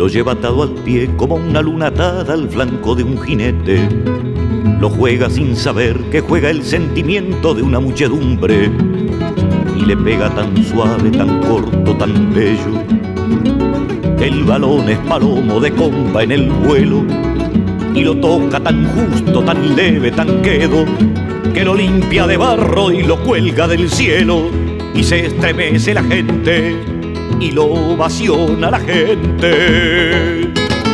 Lo lleva atado al pie como una luna atada al flanco de un jinete. Lo juega sin saber que juega el sentimiento de una muchedumbre. Y le pega tan suave, tan corto, tan bello, que el balón es palomo de comba en el vuelo. Y lo toca tan justo, tan leve, tan quedo, que lo limpia de barro y lo cuelga del cielo. Y se estremece la gente y lo ovaciona la gente.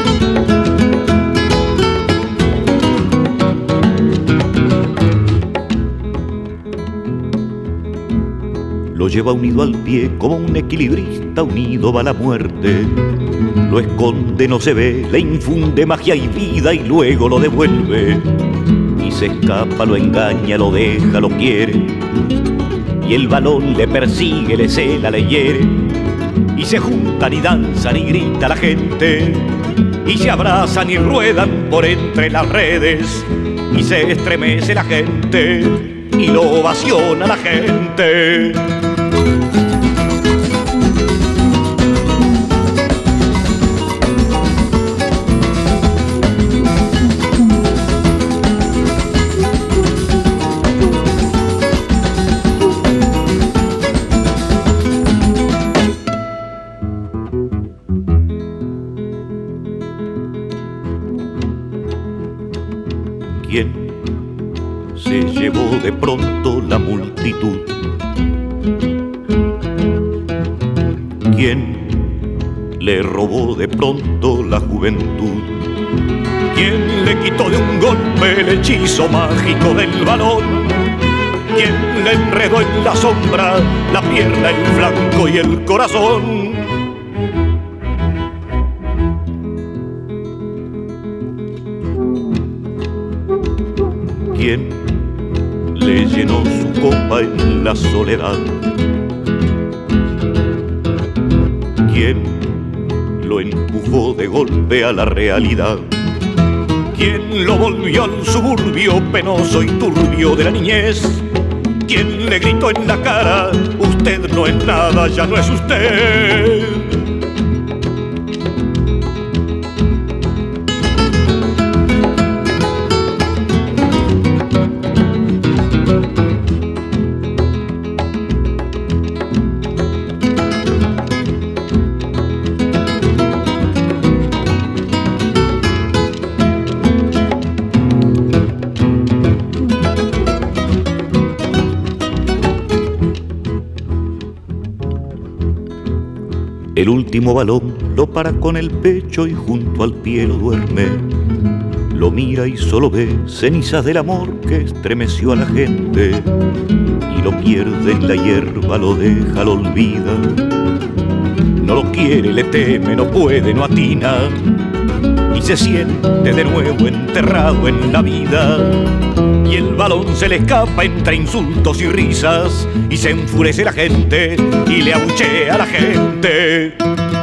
Lo lleva unido al pie como un equilibrista unido va la muerte. Lo esconde, no se ve, le infunde magia y vida y luego lo devuelve. Y se escapa, lo engaña, lo deja, lo quiere. Y el balón le persigue, le cela, le hiere. Y se juntan y danzan y grita la gente. Y se abrazan y ruedan por entre las redes. Y se estremece la gente y lo ovaciona la gente. ¿Quién se llevó de pronto la multitud? ¿Quién le robó de pronto la juventud? ¿Quién le quitó de un golpe el hechizo mágico del balón? ¿Quién le enredó en la sombra la pierna, el flanco y el corazón? ¿Quién le llenó su copa en la soledad? ¿Quién lo empujó de golpe a la realidad? ¿Quién lo volvió al suburbio penoso y turbio de la niñez? ¿Quién le gritó en la cara, usted no es nada, ya no es usted? El último balón lo para con el pecho y junto al pie lo duerme. Lo mira y solo ve cenizas del amor que estremeció a la gente. Y lo pierde en la hierba, lo deja, lo olvida. No lo quiere, le teme, no puede, no atina. Y se siente de nuevo enterrado en la vida. Y el balón se le escapa entre insultos y risas. Y se enfurece la gente y le abuchea a la gente.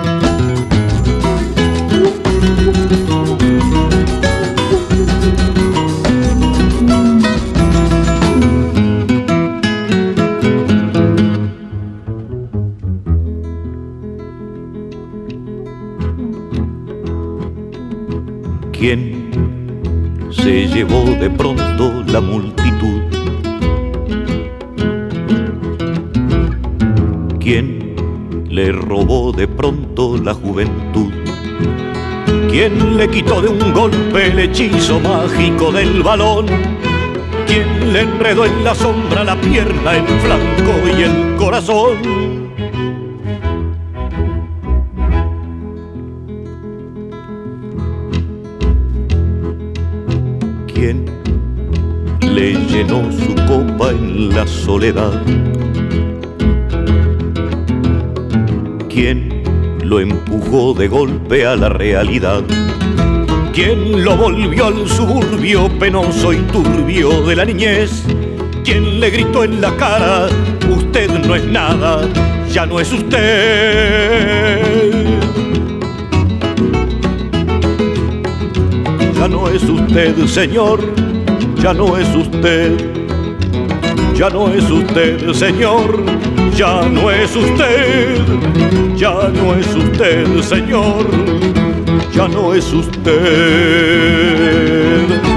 ¿Quién se llevó de pronto la multitud? ¿Quién le robó de pronto la juventud? ¿Quién le quitó de un golpe el hechizo mágico del balón? ¿Quién le enredó en la sombra la pierna, el flanco y el corazón? ¿Quién le llenó su copa en la soledad? ¿Quién lo empujó de golpe a la realidad? ¿Quién lo volvió al suburbio penoso y turbio de la niñez? ¿Quién le gritó en la cara, usted no es nada, ya no es usted? Ya no es usted, señor, ya no es usted. Ya no es usted, señor, ya no es usted. Ya no es usted, señor, ya no es usted.